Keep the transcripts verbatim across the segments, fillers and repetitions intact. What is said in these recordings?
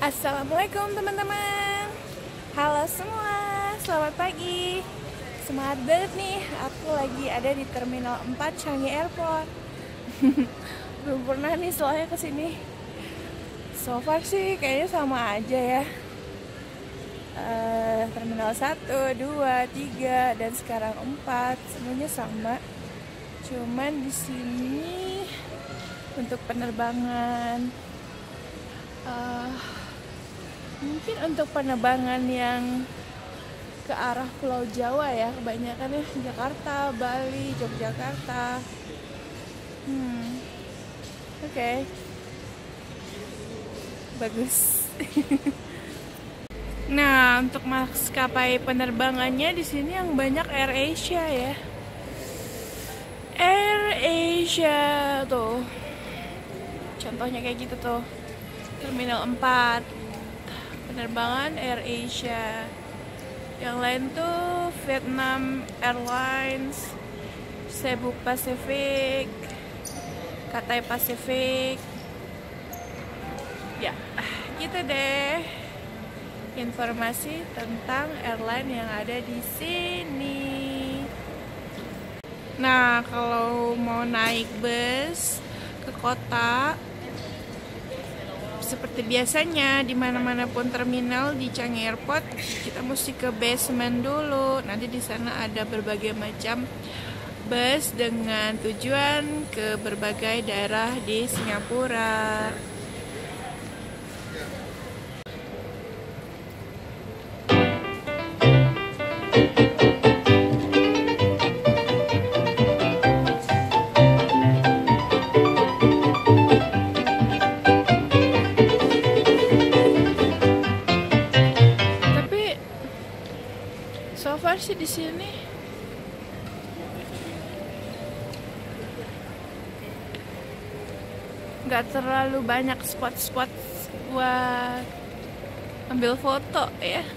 Assalamualaikum teman-teman. Halo semua, selamat pagi. Semangat banget nih, aku lagi ada di Terminal empat Changi Airport. Belum pernah nih soalnya kesini. So far sih kayaknya sama aja ya. uh, Terminal satu, dua, tiga, dan sekarang empat, semuanya sama. Cuman di sini untuk penerbangan uh, mungkin untuk penerbangan yang ke arah Pulau Jawa ya, kebanyakan ya Jakarta, Bali, Yogyakarta. Hmm, oke, okay. Bagus. Nah, untuk maskapai penerbangannya di sini yang banyak AirAsia ya. AirAsia tuh, contohnya kayak gitu tuh, Terminal empat. Penerbangan AirAsia. Yang lain tuh Vietnam Airlines, Cebu Pacific, Cathay Pacific. Ya, gitu deh informasi tentang airline yang ada di sini. Nah, kalau mau naik bus ke kota, seperti biasanya di mana-mana pun terminal di Changi Airport, kita mesti ke basement dulu. Nanti di sana ada berbagai macam bus dengan tujuan ke berbagai daerah di Singapura. So far sih di sini nggak terlalu banyak spot-spot buat ambil foto ya,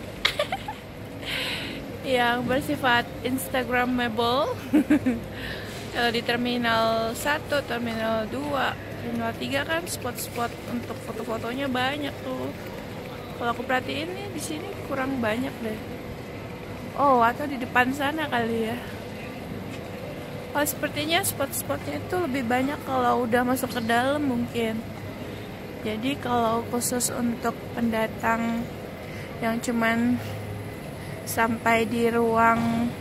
yang bersifat instagramable. Kalau di terminal satu, terminal dua, terminal tiga kan spot-spot untuk foto-fotonya banyak tuh. Kalau aku perhatiin nih di sini kurang banyak deh. Oh, atau di depan sana kali ya. Oh, sepertinya spot-spotnya itu lebih banyak kalau udah masuk ke dalam mungkin. Jadi kalau khusus untuk pendatang yang cuman sampai di ruang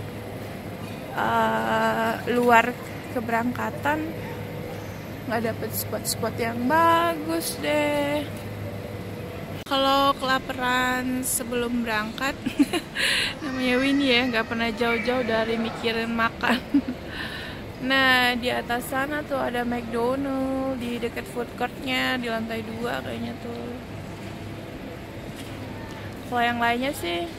uh, luar keberangkatan, nggak dapet spot-spot yang bagus deh. Kalau kelaparan sebelum berangkat, namanya Winnie ya, nggak pernah jauh-jauh dari mikirin makan. Nah, di atas sana tuh ada McDonald di dekat food courtnya di lantai dua kayaknya tuh. Kalau yang lainnya sih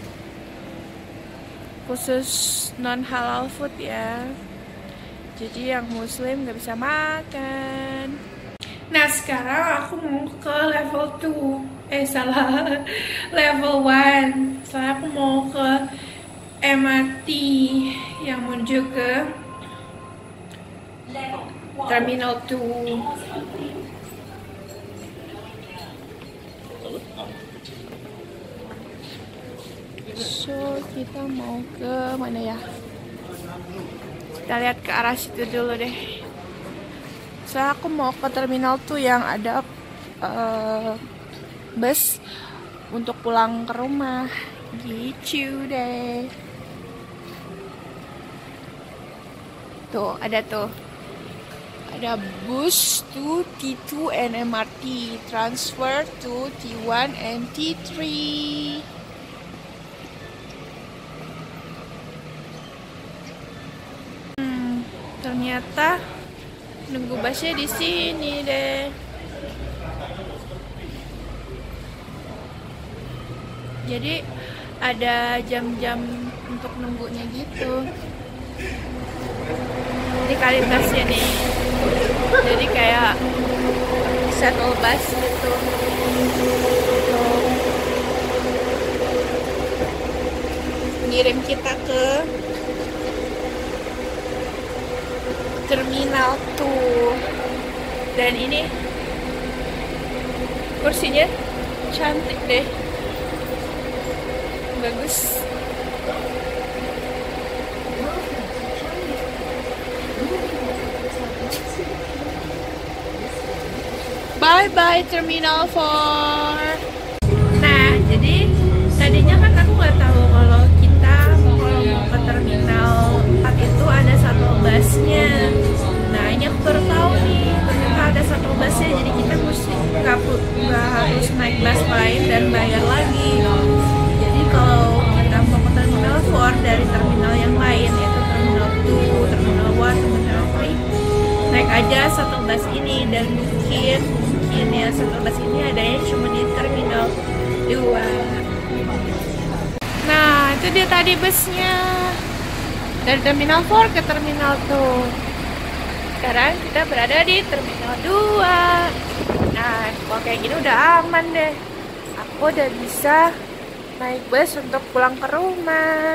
khusus non halal food ya. Jadi yang muslim nggak bisa makan. Nah, sekarang aku mau ke level dua. Eh, salah. Level one. Soalnya aku mau ke M R T yang menuju ke Terminal dua. So, kita mau ke mana ya? Kita lihat ke arah situ dulu deh. Soalnya aku mau ke Terminal dua yang ada uh, bus untuk pulang ke rumah. Gitu deh. Tuh, ada tuh. Ada bus to T dua and M R T, transfer to T satu and T tiga. Hmm, ternyata nunggu busnya di sini deh. Jadi ada jam-jam untuk nunggunya gitu. Ini kali busnya nih. Jadi kayak shuttle bus gitu. Untuk ngirim kita ke Terminal dua. Dan ini kursinya Cantik deh. Bagus. Bye bye Terminal four. Nah, jadi tadinya kan aku nggak tahu kalau kita kalau mau ke Terminal empat itu ada shuttle busnya. Nah, ini aku baru tahu nih, ternyata ada shuttle busnya. Jadi kita mesti nggak nggak harus naik bus lain dan bayar lagi. Jadi kalau kita mau ke Terminal four dari terminal yang lain, yaitu Terminal two, Terminal one, Terminal three, naik aja shuttle bus ini. Dan mungkin mungkin ya shuttle bus ini adanya cuma di Terminal dua. Nah, itu dia tadi busnya dari Terminal four ke Terminal two. Sekarang kita berada di Terminal dua. Nah, kalau kayak gini udah aman deh. Aku udah bisa naik bus untuk pulang ke rumah.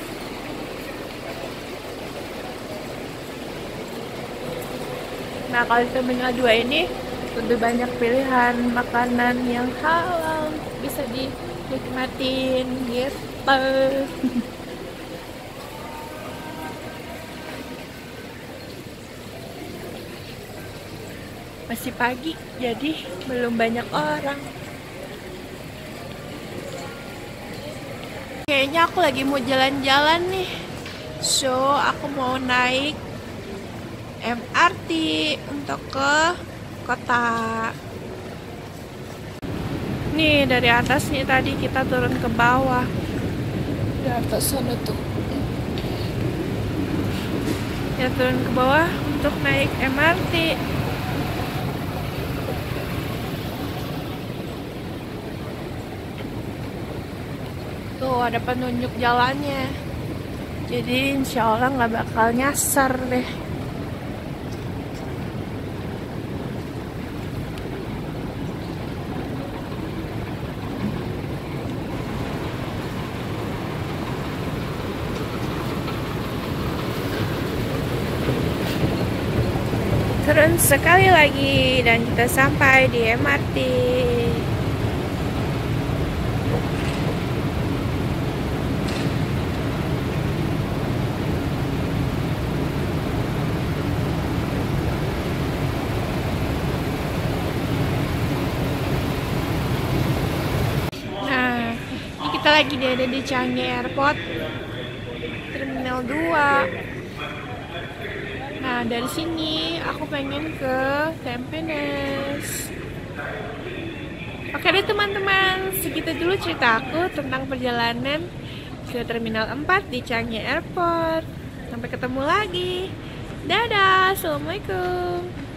Nah, kalau di Terminal dua ini lebih banyak pilihan makanan yang halal, bisa dinikmatin gitu. Masih pagi, jadi belum banyak orang. Kayaknya aku lagi mau jalan-jalan nih. So, aku mau naik M R T untuk ke kota. Nih, dari atas nih tadi kita turun ke bawah. Di atas sana tuh. Ya, turun ke bawah untuk naik M R T. Tuh, ada penunjuk jalannya. Jadi insya Allah nggak bakal nyasar deh. Turun sekali lagi dan kita sampai di M R T. Nah, ini kita lagi ada di Changi Airport, Terminal dua. Nah, dari sini aku pengen ke Tampines. Oke deh teman-teman, segitu dulu cerita aku tentang perjalanan ke Terminal empat di Changi Airport. Sampai ketemu lagi. Dadah, assalamualaikum.